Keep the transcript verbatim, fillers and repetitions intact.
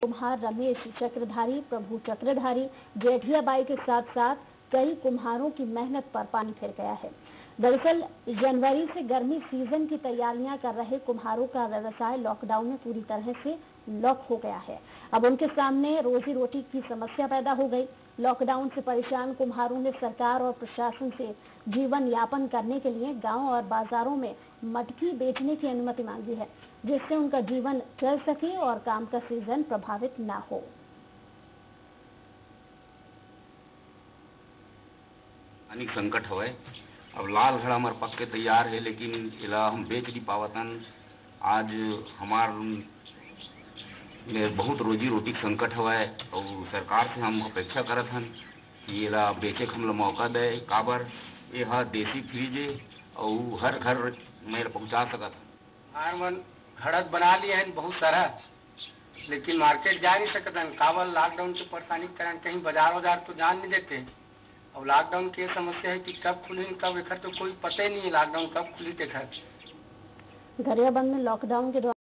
कुम्हार रमेश चक्रधारी, प्रभु चक्रधारी, जेठिया बाई के साथ साथ कई कुम्हारों की मेहनत पर पानी फिर गया है। दरअसल जनवरी से गर्मी सीजन की तैयारियां कर रहे कुम्हारों का व्यवसाय लॉकडाउन में पूरी तरह से लॉक हो गया है। अब उनके सामने रोजी रोटी की समस्या पैदा हो गई। लॉकडाउन से परेशान कुम्हारों ने सरकार और प्रशासन से जीवन यापन करने के लिए गांव और बाजारों में मटकी बेचने की अनुमति मांगी है, जिससे उनका जीवन चल सके और काम का सीजन प्रभावित ना हो। अनेक संकट हुए। अब लाल घड़ा हमारे पक के तैयार है, लेकिन इला हम बेच नहीं पावतन। आज हमार में बहुत रोजी रोटी संकट हुआ है और सरकार से हम अपेक्षा करत हन कि इला बेचे के हम मौका दे। काबर यह देसी फ्रिज है और हर घर में पहुंचा सकत हन। मन घड़त बना लिए हैं बहुत सारा, लेकिन मार्केट जा नहीं सकत हन। काबर लॉकडाउन की परेशानी के कारण कहीं बाजार वाजार तो जान नहीं देते। और लॉकडाउन की समस्या है कि कब खुली कब एखर तो कोई पता ही नहीं है। लॉकडाउन कब खुली थे घर गरियाबंद में लॉकडाउन के